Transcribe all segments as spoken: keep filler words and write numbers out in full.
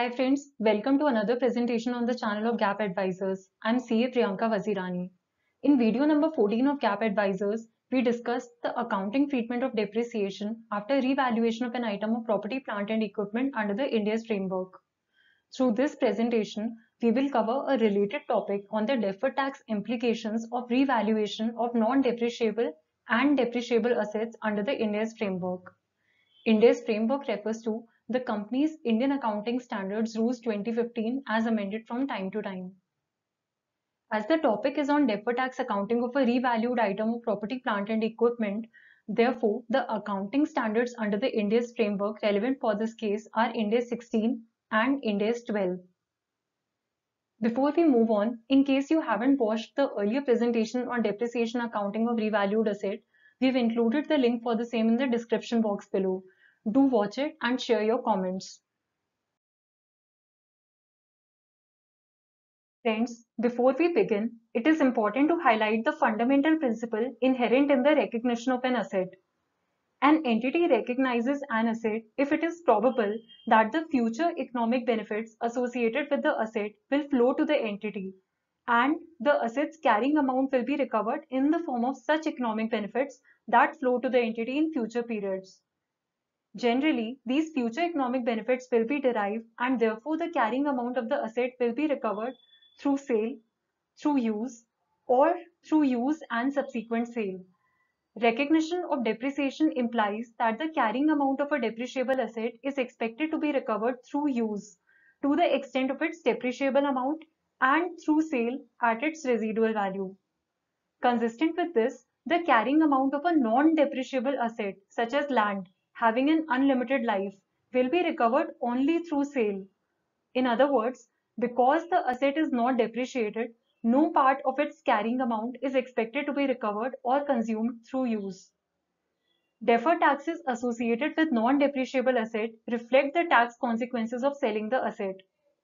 Hi friends, welcome to another presentation on the channel of Gap Advisors. I'm C A Priyanka Vazirani. In video number fourteen of Gap Advisors, we discussed the accounting treatment of depreciation after revaluation of an item of property, plant and equipment under the Ind AS framework. Through this presentation, we will cover a related topic on the deferred tax implications of revaluation of non-depreciable and depreciable assets under the Ind AS framework. Ind AS framework refers to the company's Indian Accounting Standards Rules twenty fifteen as amended from time to time. As the topic is on deferred tax accounting of a revalued item of property, plant and equipment, therefore the accounting standards under the Ind AS framework relevant for this case are Ind AS sixteen and Ind AS twelve. Before we move on, in case you haven't watched the earlier presentation on depreciation accounting of revalued asset, we've included the link for the same in the description box below. Do watch it and share your comments. Friends, before we begin, it is important to highlight the fundamental principle inherent in the recognition of an asset. An entity recognizes an asset if it is probable that the future economic benefits associated with the asset will flow to the entity, and the asset's carrying amount will be recovered in the form of such economic benefits that flow to the entity in future periods. Generally, these future economic benefits will be derived and therefore the carrying amount of the asset will be recovered through sale, through use, or through use and subsequent sale. Recognition of depreciation implies that the carrying amount of a depreciable asset is expected to be recovered through use to the extent of its depreciable amount and through sale at its residual value. Consistent with this, the carrying amount of a non-depreciable asset such as land having an unlimited life will be recovered only through sale. In other words, because the asset is not depreciated, no part of its carrying amount is expected to be recovered or consumed through use. Deferred taxes associated with non-depreciable asset reflect the tax consequences of selling the asset.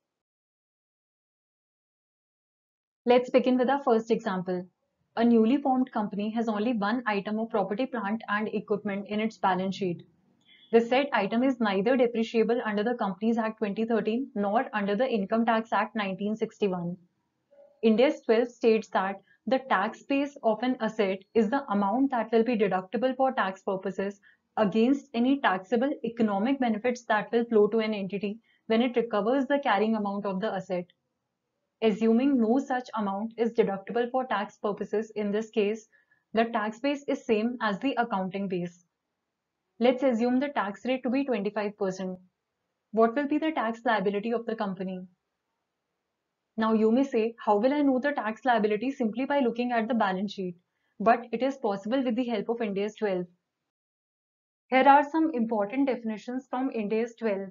Let's begin with our first example. A newly formed company has only one item of property, plant and equipment in its balance sheet. The said item is neither depreciable under the Companies Act twenty thirteen nor under the Income Tax Act nineteen sixty-one. Ind AS twelve states that the tax base of an asset is the amount that will be deductible for tax purposes against any taxable economic benefits that will flow to an entity when it recovers the carrying amount of the asset. Assuming no such amount is deductible for tax purposes in this case, the tax base is same as the accounting base. Let's assume the tax rate to be twenty-five percent. What will be the tax liability of the company? Now you may say, how will I know the tax liability simply by looking at the balance sheet? But it is possible with the help of Ind AS twelve. Here are some important definitions from Ind AS twelve.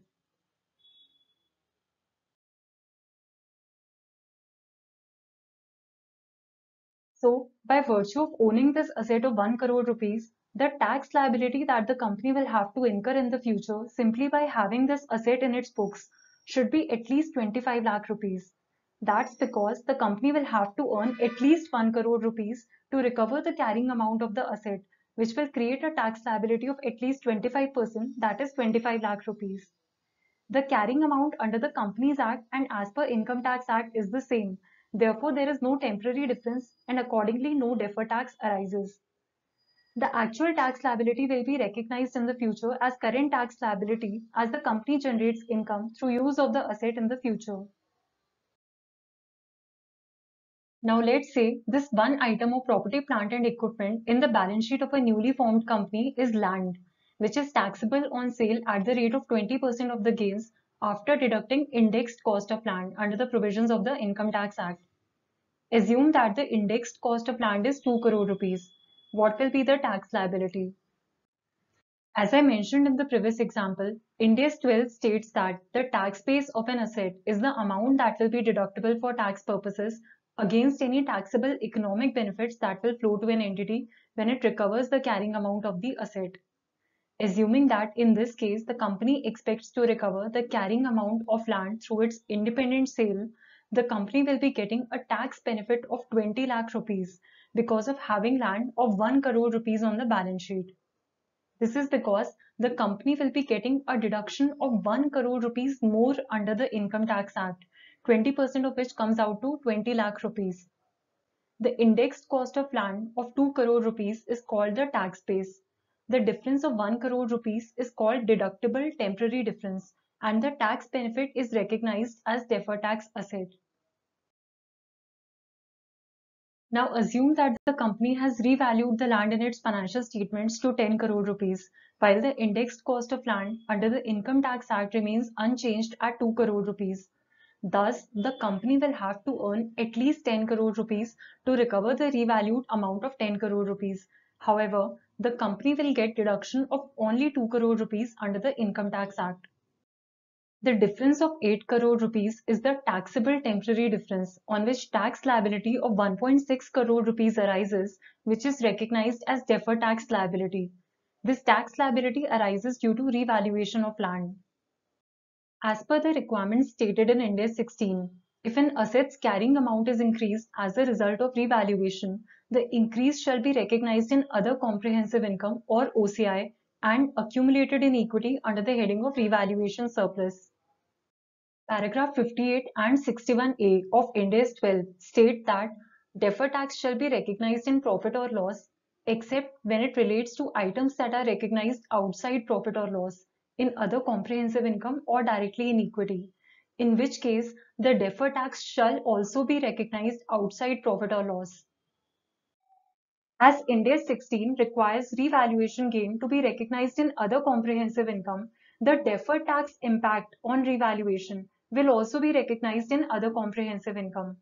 So, by virtue of owning this asset of one crore rupees, the tax liability that the company will have to incur in the future simply by having this asset in its books should be at least twenty-five lakh rupees. That's because the company will have to earn at least one crore rupees to recover the carrying amount of the asset, which will create a tax liability of at least twenty-five percent, that is twenty-five lakh rupees. The carrying amount under the Companies Act and as per Income Tax Act is the same. Therefore, there is no temporary difference and accordingly no deferred tax arises. The actual tax liability will be recognized in the future as current tax liability as the company generates income through use of the asset in the future. Now let's say this one item of property, plant and equipment in the balance sheet of a newly formed company is land, which is taxable on sale at the rate of twenty percent of the gains after deducting indexed cost of land under the provisions of the Income Tax Act. Assume that the indexed cost of land is two crore rupees. What will be the tax liability? As I mentioned in the previous example, Ind AS twelve states that the tax base of an asset is the amount that will be deductible for tax purposes against any taxable economic benefits that will flow to an entity when it recovers the carrying amount of the asset. Assuming that in this case the company expects to recover the carrying amount of land through its independent sale, the company will be getting a tax benefit of twenty lakh rupees because of having land of one crore rupees on the balance sheet. This is because the company will be getting a deduction of one crore rupees more under the Income Tax Act, twenty percent of which comes out to twenty lakh rupees. The indexed cost of land of two crore rupees is called the tax base. The difference of one crore rupees is called deductible temporary difference, and the tax benefit is recognized as deferred tax asset. Now assume that the company has revalued the land in its financial statements to ten crore rupees, while the indexed cost of land under the Income Tax Act remains unchanged at two crore rupees. Thus, the company will have to earn at least ten crore rupees to recover the revalued amount of ten crore rupees. However, the company will get deduction of only two crore rupees under the Income Tax Act. The difference of eight crore rupees is the taxable temporary difference on which tax liability of one point six crore rupees arises, which is recognized as deferred tax liability. This tax liability arises due to revaluation of land. As per the requirements stated in Ind AS sixteen, if an asset's carrying amount is increased as a result of revaluation, the increase shall be recognized in other comprehensive income or O C I and accumulated in equity under the heading of revaluation surplus. Paragraph fifty-eight and sixty-one A of Ind AS twelve state that deferred tax shall be recognized in profit or loss except when it relates to items that are recognized outside profit or loss, in other comprehensive income or directly in equity, in which case the deferred tax shall also be recognized outside profit or loss. As Ind AS sixteen requires revaluation gain to be recognized in other comprehensive income, the deferred tax impact on revaluation will also be recognized in other comprehensive income.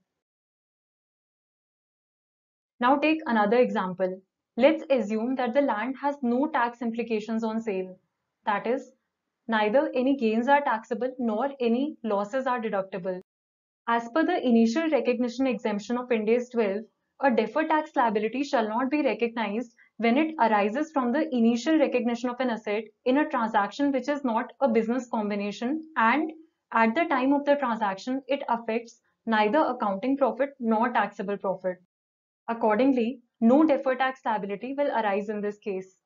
Now take another example. Let's assume that the land has no tax implications on sale. That is, neither any gains are taxable nor any losses are deductible. As per the initial recognition exemption of Ind AS twelve, a deferred tax liability shall not be recognized when it arises from the initial recognition of an asset in a transaction which is not a business combination, and at the time of the transaction it affects neither accounting profit nor taxable profit. Accordingly, no deferred tax liability will arise in this case.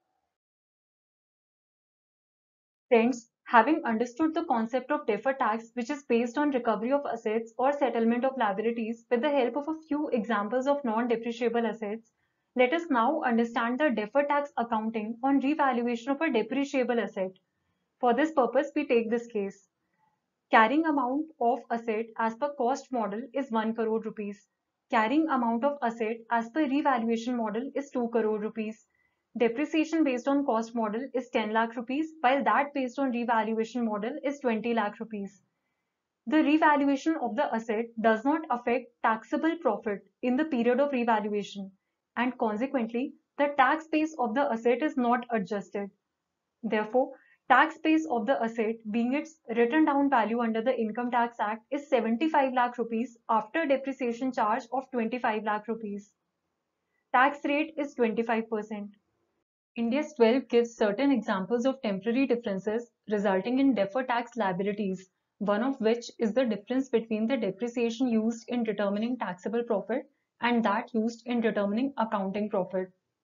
Friends, having understood the concept of deferred tax, which is based on recovery of assets or settlement of liabilities with the help of a few examples of non-depreciable assets, let us now understand the deferred tax accounting on revaluation of a depreciable asset. For this purpose, we take this case. Carrying amount of asset as per cost model is one crore rupees. Carrying amount of asset as per revaluation model is two crore rupees. Depreciation based on cost model is ten lakh rupees, while that based on revaluation model is twenty lakh rupees. The revaluation of the asset does not affect taxable profit in the period of revaluation, and consequently, the tax base of the asset is not adjusted. Therefore, tax base of the asset, being its written down value under the Income Tax Act, is seventy-five lakh rupees after depreciation charge of twenty-five lakh rupees. Tax rate is twenty-five percent. Ind AS twelve gives certain examples of temporary differences resulting in deferred tax liabilities, one of which is the difference between the depreciation used in determining taxable profit and that used in determining accounting profit.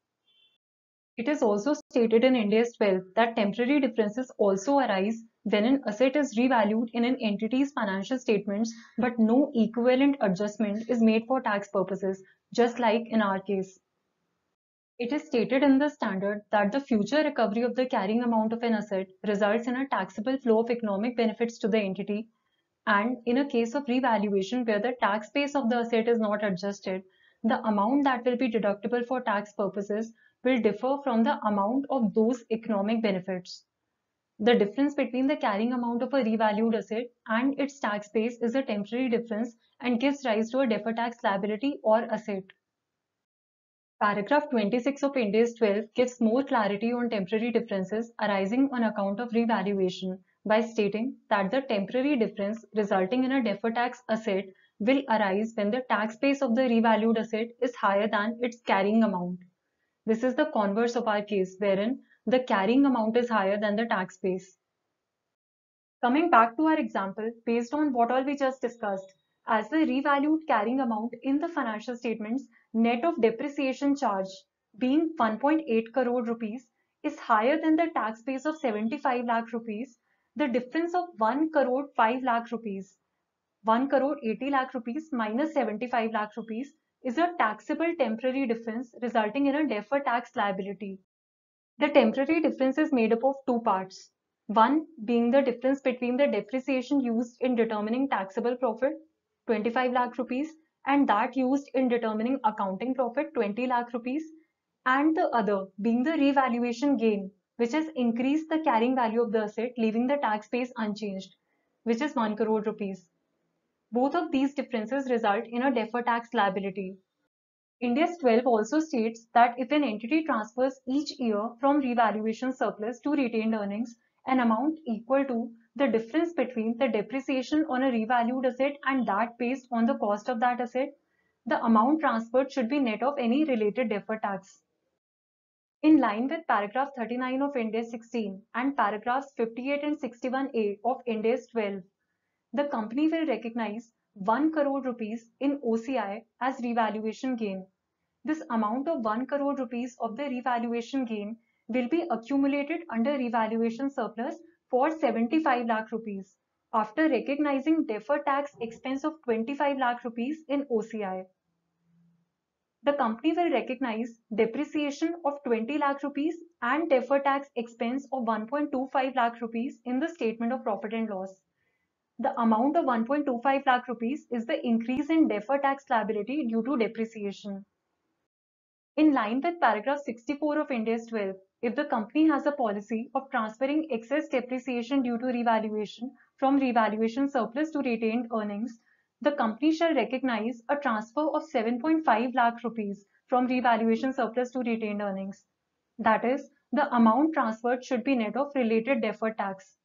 It is also stated in Ind AS twelve that temporary differences also arise when an asset is revalued in an entity's financial statements but no equivalent adjustment is made for tax purposes, just like in our case. It is stated in the standard that the future recovery of the carrying amount of an asset results in a taxable flow of economic benefits to the entity, and in a case of revaluation where the tax base of the asset is not adjusted, the amount that will be deductible for tax purposes will differ from the amount of those economic benefits. The difference between the carrying amount of a revalued asset and its tax base is a temporary difference and gives rise to a deferred tax liability or asset. Paragraph twenty-six of Ind AS twelve gives more clarity on temporary differences arising on account of revaluation by stating that the temporary difference resulting in a deferred tax asset will arise when the tax base of the revalued asset is higher than its carrying amount. This is the converse of our case, wherein the carrying amount is higher than the tax base. Coming back to our example, based on what all we just discussed, as the revalued carrying amount in the financial statements net of depreciation charge being one point eight crore rupees is higher than the tax base of seventy-five lakh rupees, the difference of one crore five lakh rupees, one crore eighty lakh rupees minus seventy-five lakh rupees is a taxable temporary difference resulting in a deferred tax liability. The temporary difference is made up of two parts. One being the difference between the depreciation used in determining taxable profit, twenty-five lakh rupees, and that used in determining accounting profit, twenty lakh rupees, and the other being the revaluation gain, which has increased the carrying value of the asset, leaving the tax base unchanged, which is one crore rupees. Both of these differences result in a deferred tax liability. Ind AS twelve also states that if an entity transfers each year from revaluation surplus to retained earnings an amount equal to the difference between the depreciation on a revalued asset and that based on the cost of that asset, the amount transferred should be net of any related deferred tax. In line with paragraph thirty-nine of Ind AS sixteen and paragraphs fifty-eight and sixty-one A of Ind AS twelve, the company will recognize one crore rupees in O C I as revaluation gain. This amount of one crore rupees of the revaluation gain will be accumulated under revaluation surplus for seventy-five lakh rupees after recognizing deferred tax expense of twenty-five lakh rupees in O C I. The company will recognize depreciation of twenty lakh rupees and deferred tax expense of one point two five lakh rupees in the statement of profit and loss. The amount of one point two five lakh rupees is the increase in deferred tax liability due to depreciation. In line with paragraph sixty-four of Ind AS twelve, if the company has a policy of transferring excess depreciation due to revaluation from revaluation surplus to retained earnings, the company shall recognize a transfer of seven point five lakh rupees from revaluation surplus to retained earnings. That is, the amount transferred should be net of related deferred tax.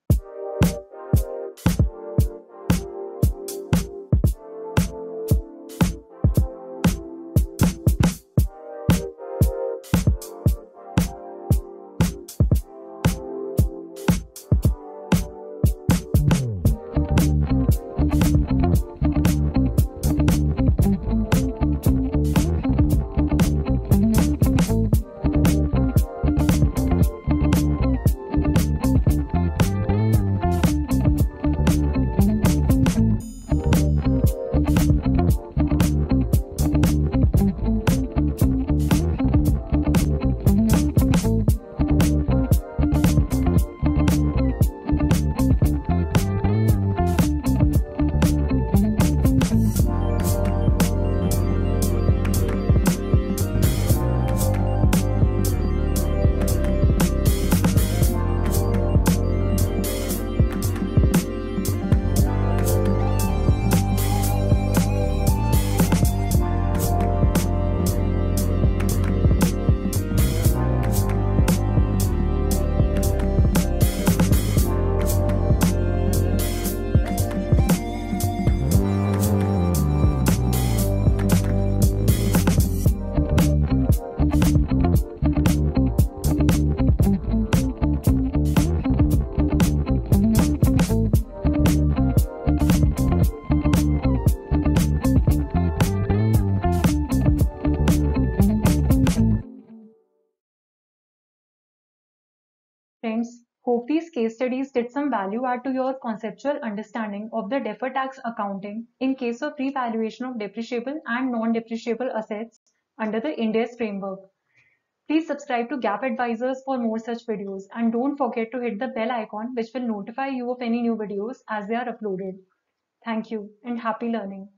Friends, hope these case studies did some value add to your conceptual understanding of the deferred tax accounting in case of revaluation of depreciable and non-depreciable assets under the Ind AS framework. Please subscribe to Gap Advisors for more such videos and don't forget to hit the bell icon which will notify you of any new videos as they are uploaded. Thank you and happy learning.